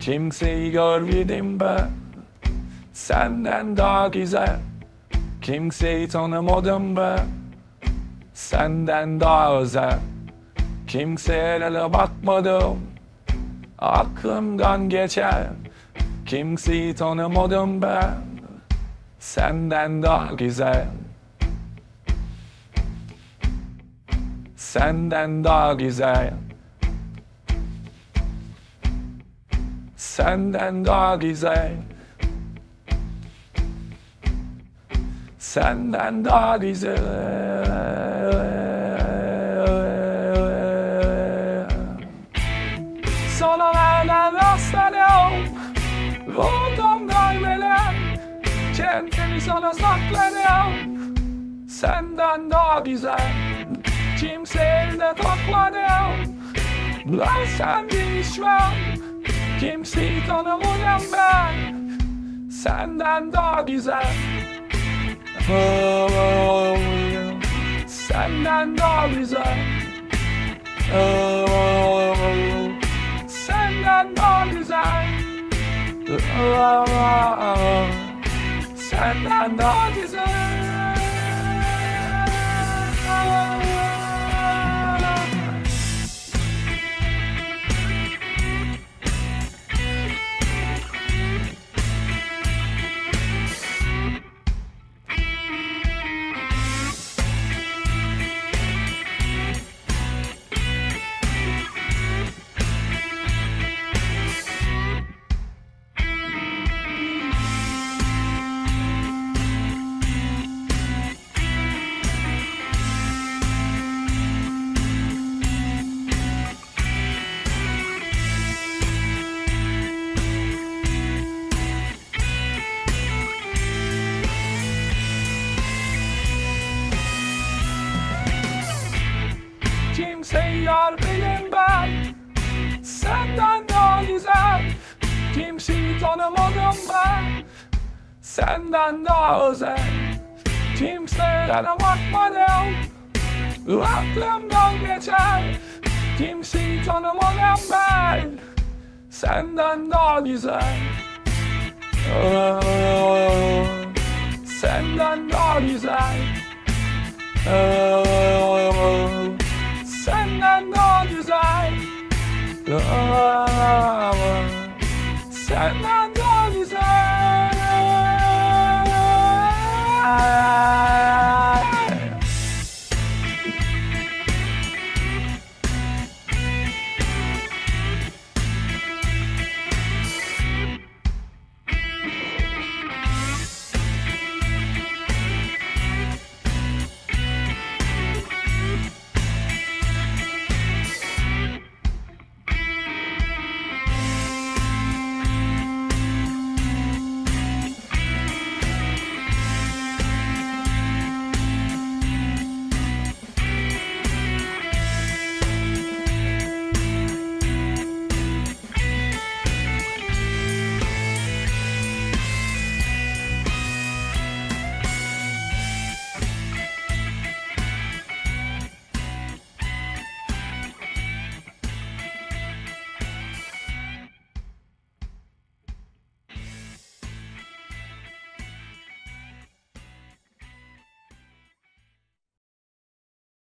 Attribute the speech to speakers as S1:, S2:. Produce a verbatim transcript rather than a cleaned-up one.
S1: Kimseyi görmedim ben senden daha güzel. Kimseyi tanımadım ben senden daha özel. Kimseye bakmadım, aklımdan geçer. Kimseyi tanımadım ben senden daha güzel. Senden daha güzel. Senden daha güzel. Senden daha güzel. Sana nereden rastlanıyorum, buldum darbeler, kendimi sana saklanıyorum. Senden daha güzel, kimseye de takmadım. Ben sen değişmem, kimseyi tanımadım ben senden daha güzel. Oh, senden daha güzel. Oh, senden daha güzel. Oh, senden daha güzel. Kimseyi yar benim ben senden daha güzel. Kimseyi tanımadım ben senden daha özel. Kimselere bakmadım, aklımdan geçer. Kimseyi tanımadım ben senden daha güzel. Oh, senden daha güzel. Oh,